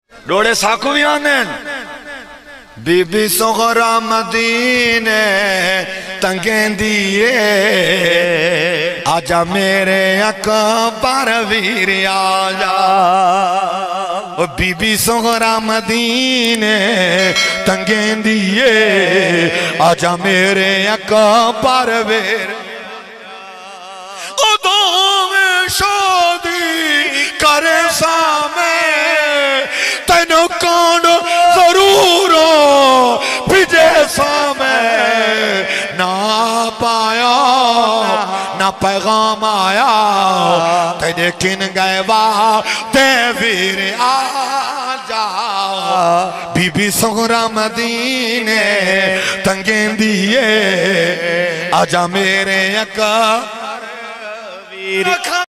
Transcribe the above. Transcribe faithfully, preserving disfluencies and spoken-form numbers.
डोड़े साकू भी आने बीबी सुगरा मदीने तंगेंदिए आजा मेरे अकबर वीर आजा। ओ बीबी सुगरा मदीने तंगेंदिए आजा मेरे अकबर वीर। शादी करे सामे तेनो कौन जरूर भिजे सामे ना पाया ना पैगाम आया तेरे किन गए वाह ते वीर आ जा। बीबी सुगरा मदीने तंगेंदिए आजा मेरे अका वीर।